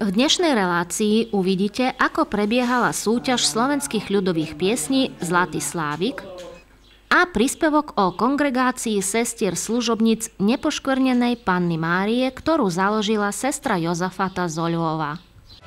V dnešnej relácii uvidíte, ako prebiehala súťaž slovenských ľudových piesní Zlatý Slávik a príspevok o kongregácii sestier služobníc Nepoškvrnenej Panny Márie, ktorú založila sestra Jozafata zo Lvova.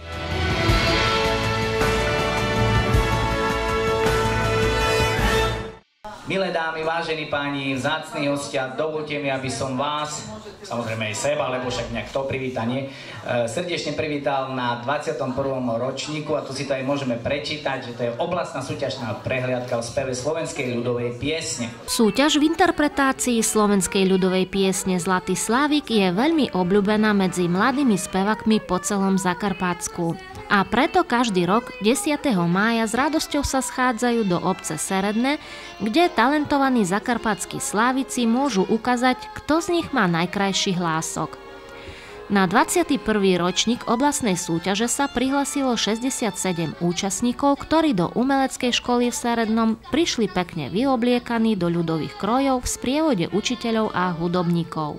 Milé dámy, vážení páni, vzácni hostia, dovolte mi, aby som vás, samozrejme aj seba, lebo však nejak to privítanie, srdečne privítal na 21. ročníku, a tu si to aj môžeme prečítať, že to je oblastná súťažná prehliadka v speve slovenskej ľudovej piesne. Súťaž v interpretácii slovenskej ľudovej piesne Zlatý Slávik je veľmi obľúbená medzi mladými spevakmi po celom Zakarpatsku. A preto každý rok 10. mája s radosťou sa schádzajú do obce Seredne, kde talentovaní zakarpatskí slávici môžu ukázať, kto z nich má najkrajší hlások. Na 21. ročník oblastnej súťaže sa prihlasilo 67 účastníkov, ktorí do umeleckej školy v Serednom prišli pekne vyobliekaní do ľudových krojov v sprievode učiteľov a hudobníkov.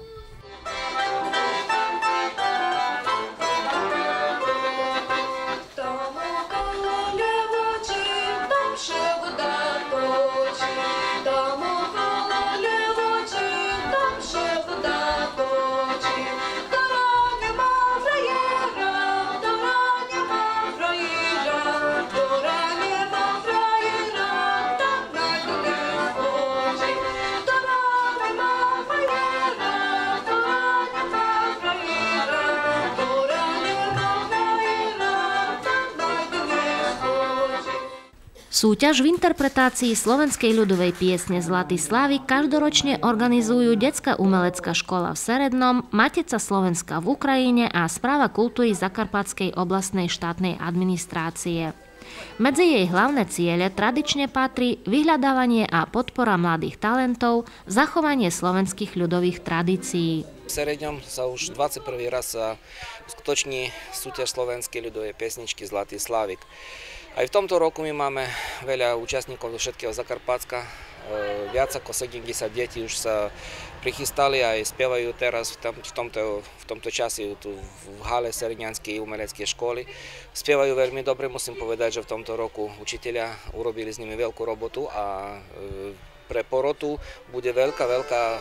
Súťaž v interpretácii slovenskej ľudovej piesne Zlatý Slávik každoročne organizujú Detská umelecká škola v Serednom, Matica Slovenska v Ukrajine a Správa kultúry Zakarpatskej oblastnej štátnej administrácie. Medzi jej hlavné ciele tradične patrí vyhľadávanie a podpora mladých talentov, zachovanie slovenských ľudových tradícií. V Seredňom sa už 21. raz uskutoční súťaž slovenskej ľudovej piesničky Zlatý Slávik. Aj v tomto roku my máme veľa účastníkov do všetkého Zakarpatska. Viac ako 70 detí už sa prichystali a aj spievajú teraz v tomto čase tu v hale Seredňanskej umeleckej školy. Spievajú veľmi dobre, musím povedať, že v tomto roku učitelia urobili s nimi veľkú robotu a pre porotu bude veľká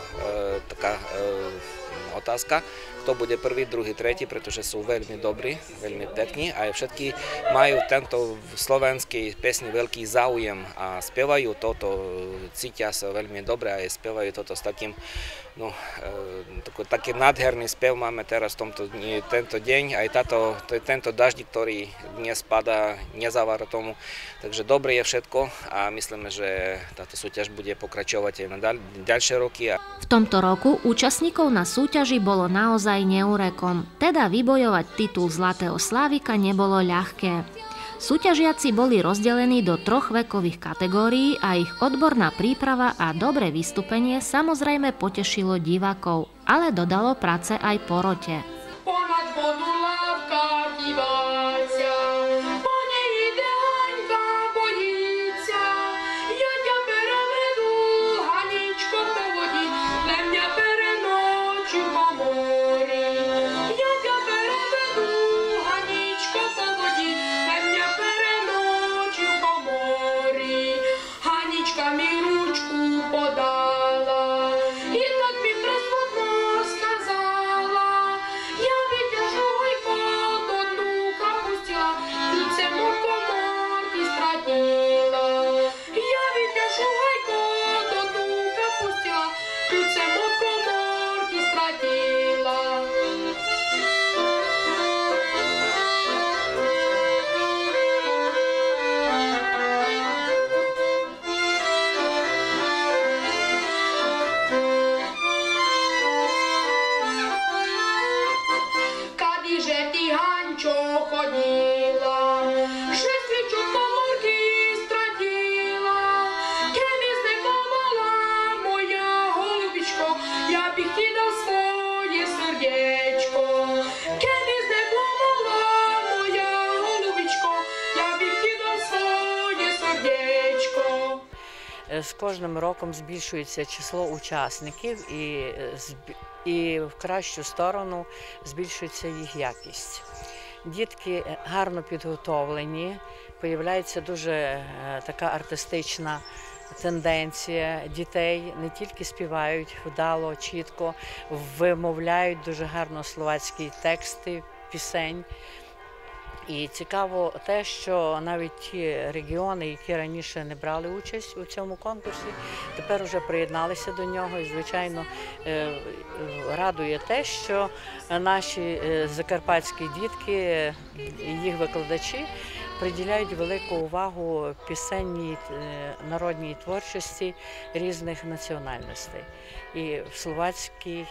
otázka, kto bude prvý, druhý, tretí, pretože sú veľmi dobrí, veľmi pekní a všetky majú tento slovenský piesni veľký záujem a spievajú toto, cítia sa veľmi dobre a spievajú toto s takým, taký nádherný spev máme teraz tento deň, aj tento dažď, ktorý dnes padá, nezavára tomu, takže dobre je všetko a myslíme, že táto súťaž bude pokračovať aj na ďalšie roky. V tomto roku účastníkov na súťaži bolo naozaj neúrekom, teda vybojovať titul Zlatého Slávika nebolo ľahké. Súťažiaci boli rozdelení do 3 vekových kategórií a ich odborná príprava a dobré vystúpenie samozrejme potešilo divákov, ale dodalo práce aj porote. З кожним роком збільшується число учасників і в кращу сторону збільшується їх якість. Дітки гарно підготовлені, появляється дуже така артистична тенденція дітей, не тільки співають вдало, чітко, вимовляють дуже гарно словацькі тексти, пісень. І цікаво те, що навіть ті регіони, які раніше не брали участь у цьому конкурсі, тепер вже приєдналися до нього. І, звичайно, радує те, що наші закарпатські дітки, їх викладачі, приділяють велику увагу пісенній народній творчості різних національностей. І в словацький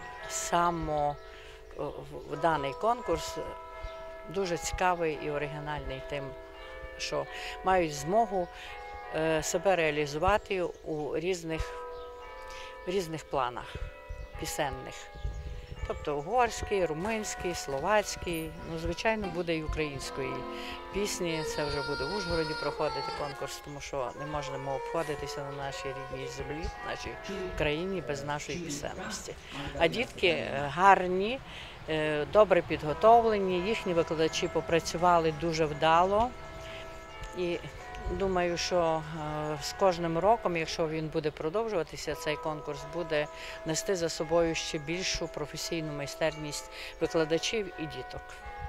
даний конкурс дуже цікавий і оригінальний тим, що мають змогу себе реалізувати у різних планах пісенних. Тобто угорський, румунський, словацький, звичайно, буде і української пісні. Це вже буде в Ужгороді проходити конкурс, тому що не можемо обходитися на нашій рідній землі, в нашій країні без нашої пісенності. А дітки гарні, добре підготовлені, їхні викладачі попрацювали дуже вдало. І думаю, що з кожним роком, якщо він буде продовжуватися, цей конкурс буде нести за собою ще більшу професійну майстерність викладачів і діток.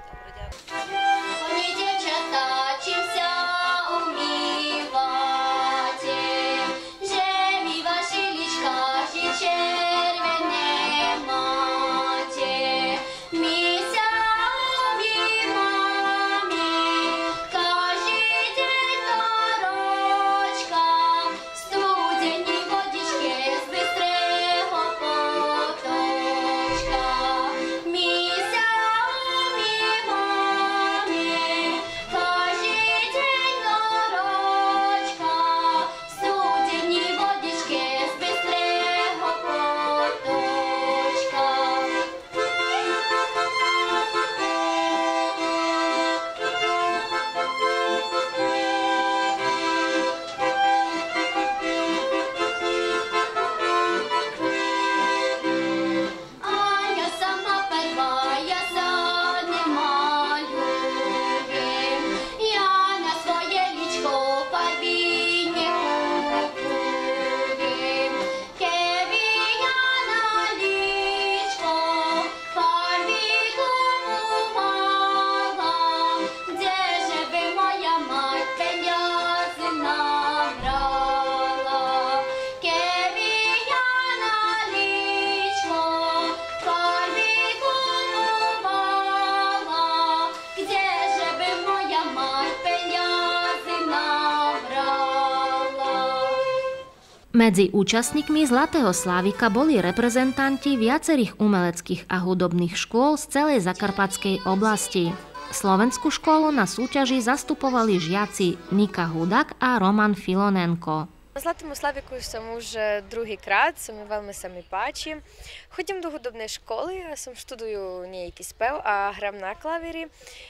Medzi účastníkmi Zlatého Slávika boli reprezentanti viacerých umeleckých a hudobných škôl z celej Zakarpatskej oblasti. Slovenskú školu na súťaži zastupovali žiaci Nika Hudak a Roman Filonenko. На Златому Славіку сам уже другий крат, саме вельми самі пачі. Ходім до гудобної школи, сам штудую ніякий спев, а грам на клавірі.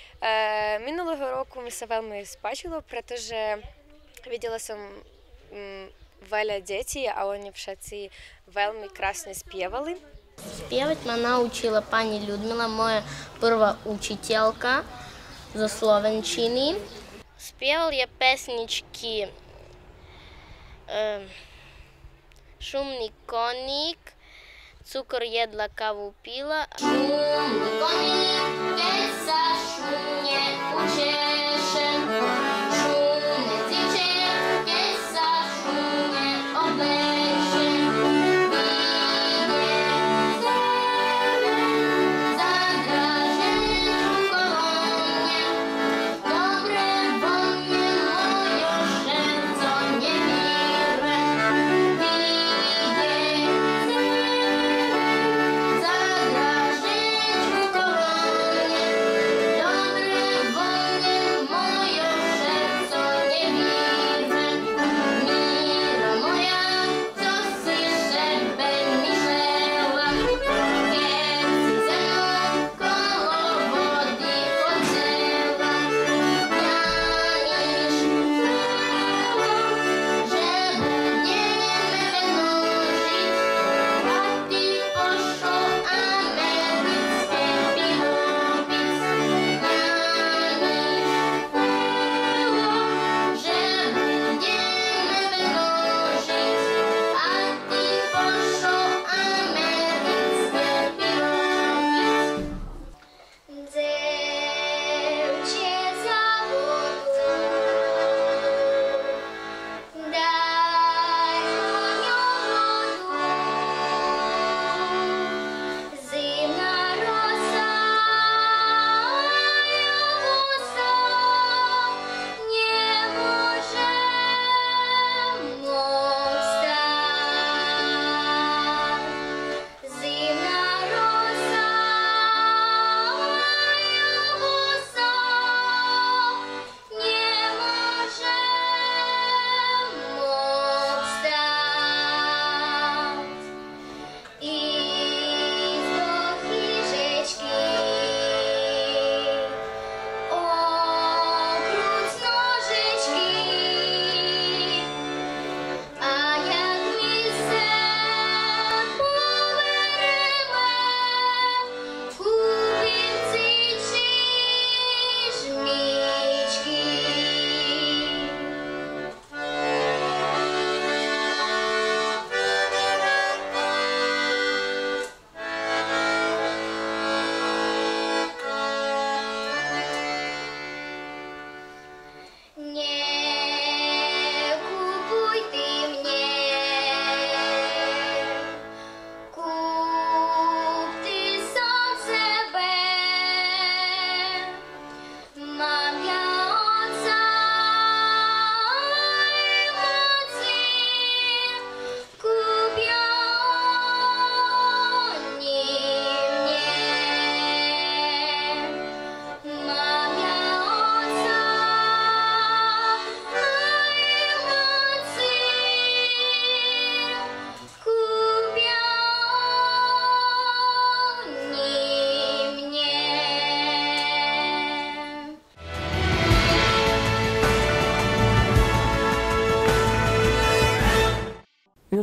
Минулого року ми се вельми спачило, protože виділа сам веля дітей, а вони всі вельми красно співали. Співати мене навчила пані Людмила, моя перша учителька зі Словенщини. Співав я песнички Шумний коник, цукор jedla, каву пила. Шумний коник, keď sa šumne učeše, šumne ciče, keď sa šumne obleše.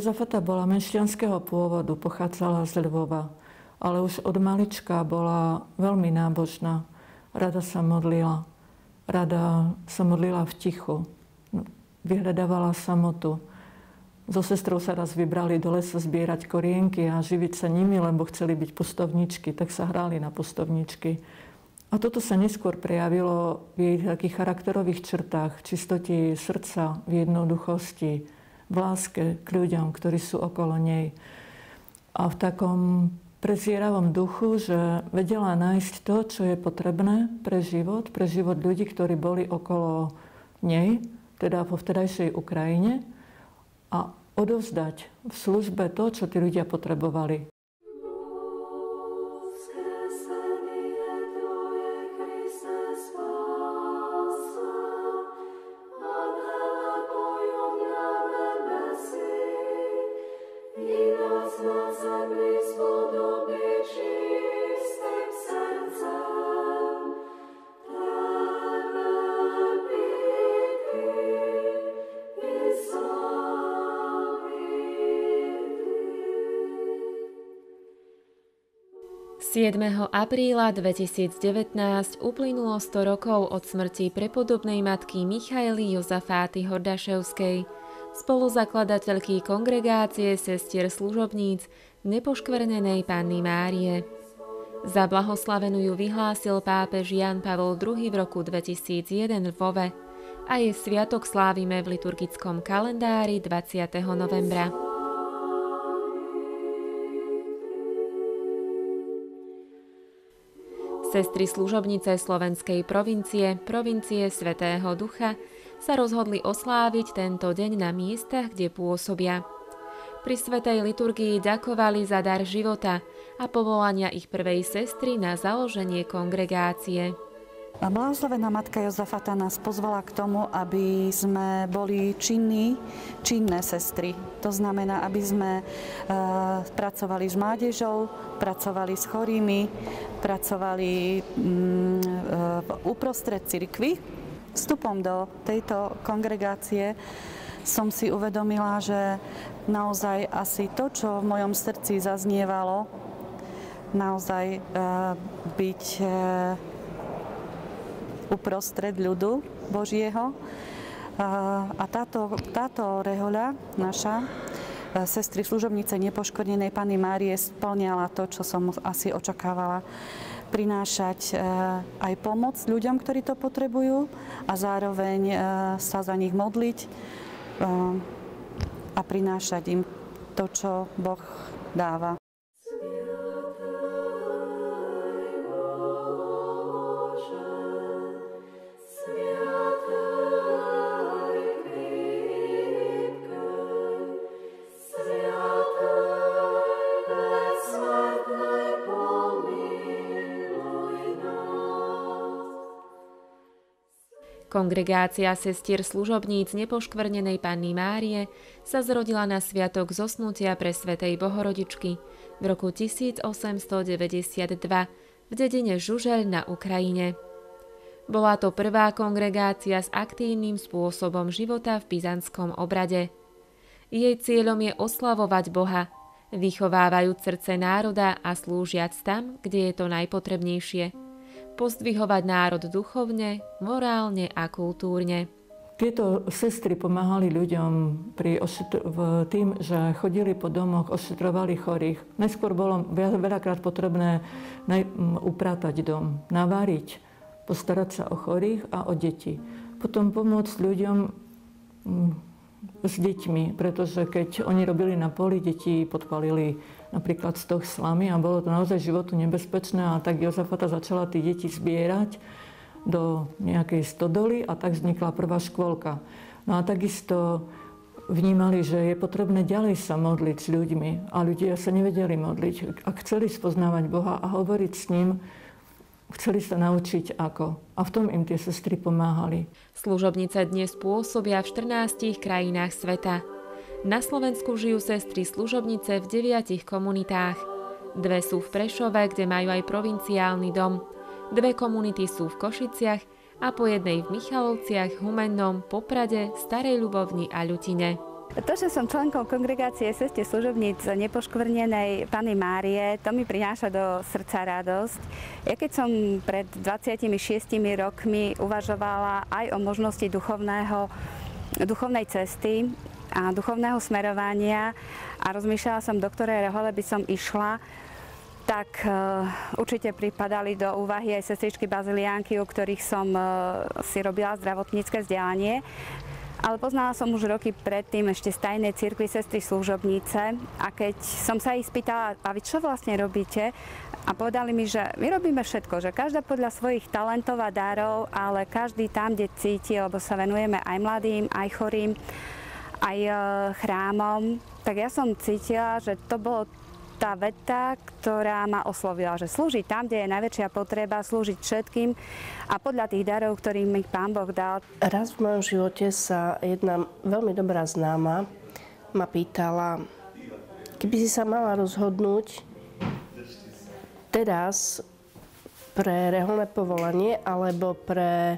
Jozafata bola mešťanského pôvodu, pochádzala z Lvova, ale už od malička bola veľmi nábožná. Rada sa modlila v tichu. Vyhľadávala samotu. So sestrou sa raz vybrali do lesa zbierať korienky a živiť sa nimi, lebo chceli byť pustovničky, tak sa hrali na pustovničky. A toto sa neskôr prejavilo v jej takých charakterových črtách, čistote srdca, v jednoduchosti, v láske k ľuďom, ktorí sú okolo nej. A v takom prezieravom duchu, že vedela nájsť to, čo je potrebné pre život ľudí, ktorí boli okolo nej, teda vo vtedajšej Ukrajine, a odovzdať v službe to, čo tí ľudia potrebovali. Z 7. apríla 2019 uplynulo 100 rokov od smrti prepodobnej matky Michaely Jozafáty Hordaševskej, spoluzakladateľky kongregácie sestier služobníc Nepoškvrnenej Panny Márie. Za blahoslavenú ju vyhlásil pápež Ján Pavol II v roku 2001 v Lvove a jej sviatok slávime v liturgickom kalendári 20. novembra. Sestry služobnice slovenskej provincie Svätého Ducha sa rozhodli osláviť tento deň na miestach, kde pôsobia. Pri svätej liturgii ďakovali za dar života a povolania ich prvej sestry na založenie kongregácie. Blahoslavená matka Jozafata nás pozvala k tomu, aby sme boli činné sestry. To znamená, aby sme pracovali s mládežou, pracovali s chorými, pracovali uprostred cirkvi. Vstupom do tejto kongregácie som si uvedomila, že naozaj asi to, čo v mojom srdci zaznievalo, naozaj byť uprostred ľudu Božieho. A táto rehoľa naša, sestry služobnice Nepoškvrnenej Panny Márie, spĺňala to, čo som asi očakávala. Prinášať aj pomoc ľuďom, ktorí to potrebujú, a zároveň sa za nich modliť a prinášať im to, čo Boh dáva. Kongregácia sestier služobníc Nepoškvrnenej Panny Márie sa zrodila na sviatok zosnutia presvätej Bohorodičky v roku 1892 v dedine Žužeľ na Ukrajine. Bola to prvá kongregácia s aktívnym spôsobom života v byzantskom obrade. Jej cieľom je oslavovať Boha, vychovávajúc srdce národa a slúžiac tam, kde je to najpotrebnejšie. Pozdvihovať národ duchovne, morálne a kultúrne. Tieto sestry pomáhali ľuďom tým, že chodili po domoch, ošetrovali chorých. Najskôr bolo veľakrát potrebné upratať dom, navariť, postarať sa o chorých a o deti. Potom pomôcť ľuďom s deťmi, pretože keď oni robili na poli, deti podpalili napríklad stoh slamy a bolo to naozaj životu nebezpečné, a tak Jozafata začala tí deti zbierať do nejakej stodoly a tak vznikla prvá škôlka. No a takisto vnímali, že je potrebné ďalej sa modliť s ľuďmi, a ľudia sa nevedeli modliť. Ak chceli spoznávať Boha a hovoriť s ním, chceli sa naučiť ako. A v tom im tie sestry pomáhali. Služobnice dnes pôsobia v 14 krajinách sveta. Na Slovensku žijú sestry služobnice v 9 komunitách. 2 sú v Prešove, kde majú aj provinciálny dom. 2 komunity sú v Košiciach a po jednej v Michalovciach, Humennom, Poprade, Starej Ľubovni a Ľutine. To, že som členkou kongregácie sestier služobníc Nepoškvrnenej Panny Márie, to mi prináša do srdca radosť. Ja keď som pred 26 rokmi uvažovala aj o možnosti duchovnej cesty a duchovného smerovania a rozmýšľala som, do ktorej rehole by som išla, tak určite pripadali do úvahy aj sestričky baziliánky, u ktorých som si robila zdravotnícke vzdelanie. Ale poznala som už roky predtým ešte z tajnej cirkvi sestry služobnice a keď som sa ich spýtala, a vy čo vlastne robíte? A povedali mi, že my robíme všetko, že každá podľa svojich talentov a darov, ale každý tam, kde cíti, lebo sa venujeme aj mladým, aj chorým, aj chrámom. Tak ja som cítila, že to bolo tá veta, ktorá ma oslovila, že slúžiť tam, kde je najväčšia potreba, slúžiť všetkým a podľa tých darov, ktorých mi Pán Boh dal. Raz v mojom živote sa jedna veľmi dobrá známa ma pýtala, keby si sa mala rozhodnúť teraz pre reholné povolanie alebo pre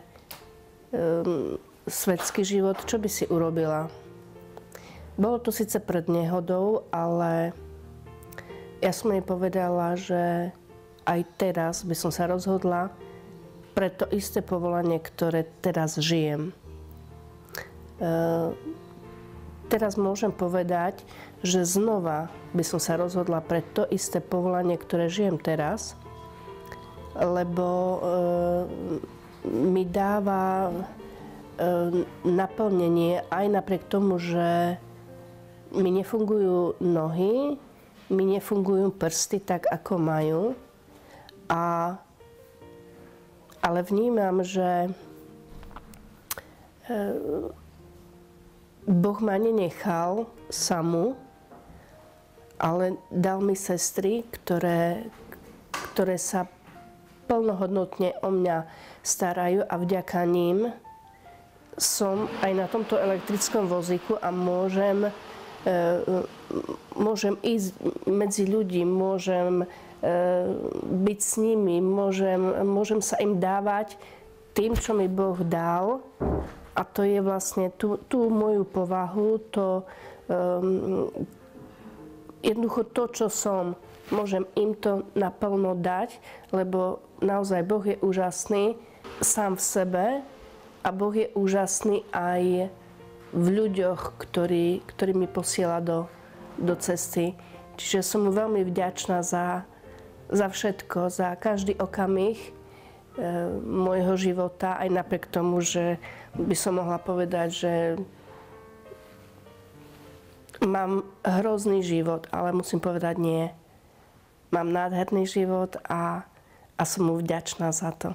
svetský život, čo by si urobila? Bolo to síce pred nehodou, ale ja som jej povedala, že aj teraz by som sa rozhodla pre to isté povolanie, ktoré teraz žijem. Teraz môžem povedať, že znova by som sa rozhodla pre to isté povolanie, ktoré žijem teraz, lebo mi dáva naplnenie aj napriek tomu, že mi nefungujú nohy, mi nefungujú prsty tak, ako majú, ale vnímam, že Boh ma nenechal samú, ale dal mi sestry, ktoré sa plnohodnotne o mňa starajú a vďaka ním som aj na tomto elektrickom vozíku a môžem ísť medzi ľudí, môžem byť s nimi, môžem sa im dávať tým, čo mi Boh dal. A to je vlastne tú moju povahu, jednoducho to, čo som, môžem im to naplno dať, lebo naozaj Boh je úžasný sám v sebe a Boh je úžasný aj v ľuďoch, ktorý mi posiela do cesty. Čiže som mu veľmi vďačná za všetko, za každý okamih môjho života, aj napriek tomu, že by som mohla povedať, že mám hrozný život, ale musím povedať nie. Mám nádherný život a som mu vďačná za to.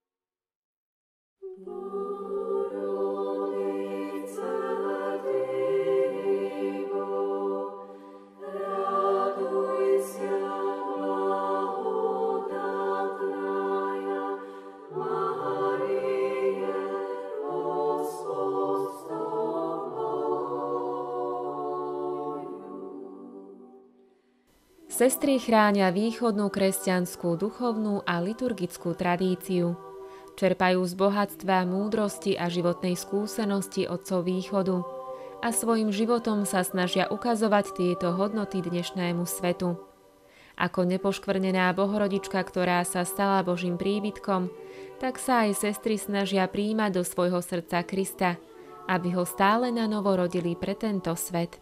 Sestry chránia východnú kresťanskú duchovnú a liturgickú tradíciu. Čerpajú z bohatstva, múdrosti a životnej skúsenosti otcov východu a svojim životom sa snažia ukazovať tieto hodnoty dnešnému svetu. Ako nepoškvrnená Bohorodička, ktorá sa stala Božím príbytkom, tak sa aj sestry snažia prijímať do svojho srdca Krista, aby ho stále na novo rodili pre tento svet.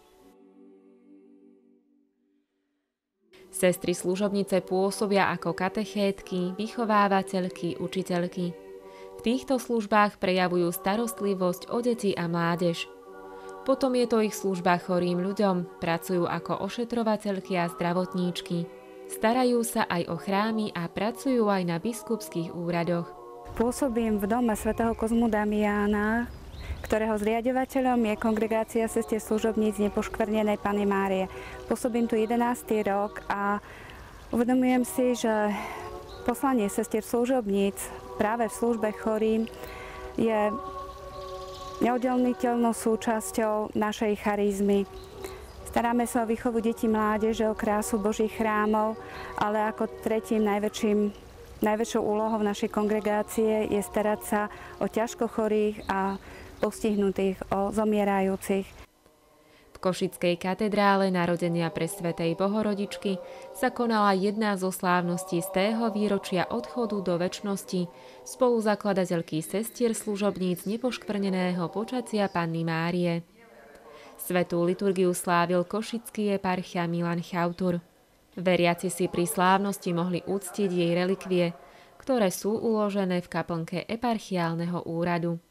Sestry služobnice pôsobia ako katechétky, vychovávateľky, učiteľky. V týchto službách prejavujú starostlivosť o deti a mládež. Potom je to ich služba chorým ľuďom, pracujú ako ošetrovateľky a zdravotníčky. Starajú sa aj o chrámy a pracujú aj na biskupských úradoch. Pôsobím v dome svätého Kozmu Damiána, ktorého zriaďovateľom je kongregácia sestier služobníc Nepoškvrnenej Panny Márie. Pôsobím tu 11. rok a uvedomujem si, že poslanie sestier služobníc práve v službe chorým je neoddeliteľnou súčasťou našej charizmy. Staráme sa o výchovu detí mládeže, o krásu Božích chrámov, ale ako tretím najväčšou úlohou našej kongregácie je starať sa o ťažko chorých a postihnutých, o zomierajúcich. Košickej katedrále narodenia presvätej Bohorodičky sa konala jedna zo slávností z tého výročia odchodu do večnosti spoluzakladateľky sestier služobníc nepoškvrneného počatia Panny Márie. Svätú liturgiu slávil košický eparcha Milan Chautur. Veriaci si pri slávnosti mohli uctiť jej relikvie, ktoré sú uložené v kaplnke eparchiálneho úradu.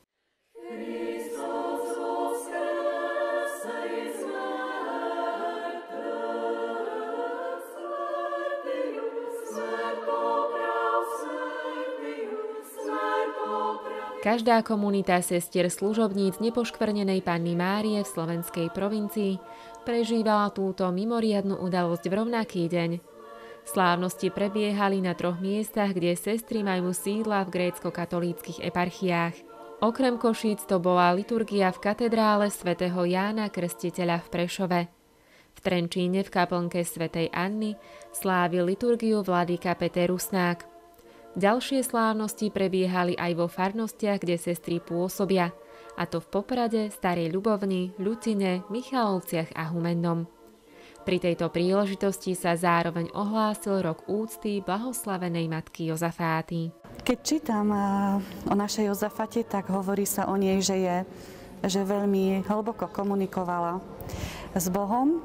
Každá komunita sestier služobníc nepoškvrnenej Panny Márie v slovenskej provincii prežívala túto mimoriadnu udalosť v rovnaký deň. Slávnosti prebiehali na 3 miestach, kde sestry majú sídla v grécko-katolíckych eparchiách. Okrem Košíc to bola liturgia v katedrále svätého Jána Krstiteľa v Prešove. V Trenčíne v kaplnke svätej Anny slávil liturgiu vladyka Peter Rusnák. Ďalšie slávnosti prebiehali aj vo farnostiach, kde sestry pôsobia, a to v Poprade, Starej Ľubovni, Ľutine, Michalovciach a Humennom. Pri tejto príležitosti sa zároveň ohlásil rok úcty blahoslavenej matky Jozafáty. Keď čítam o našej Jozafate, tak hovorí sa o nej, že veľmi hlboko komunikovala s Bohom,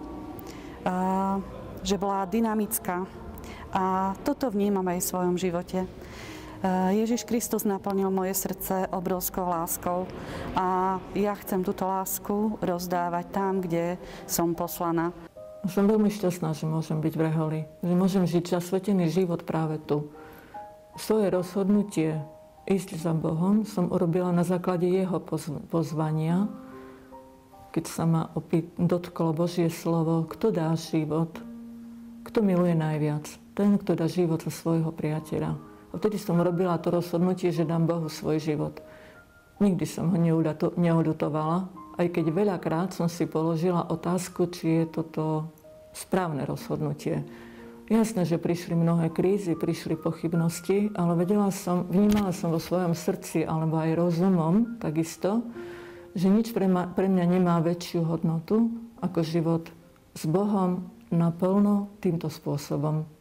že bola dynamická. A toto vnímam aj v svojom živote. Ježiš Kristus naplnil moje srdce obrovskou láskou a ja chcem túto lásku rozdávať tam, kde som poslaná. Som veľmi šťastná, že môžem byť v Reholi, že môžem žiť zasvetený život práve tu. Svoje rozhodnutie ísť za Bohom som urobila na základe jeho pozvania, keď sa ma dotklo Božie slovo, kto dá život, kto miluje najviac. Ten, kto dá život za svojho priateľa. A vtedy som robila to rozhodnutie, že dám Bohu svoj život. Nikdy som ho neoľutovala, aj keď veľakrát som si položila otázku, či je toto správne rozhodnutie. Jasné, že prišli mnohé krízy, prišli pochybnosti, ale vnímala som vo svojom srdci, alebo aj rozumom takisto, že nič pre mňa nemá väčšiu hodnotu ako život s Bohom naplno týmto spôsobom.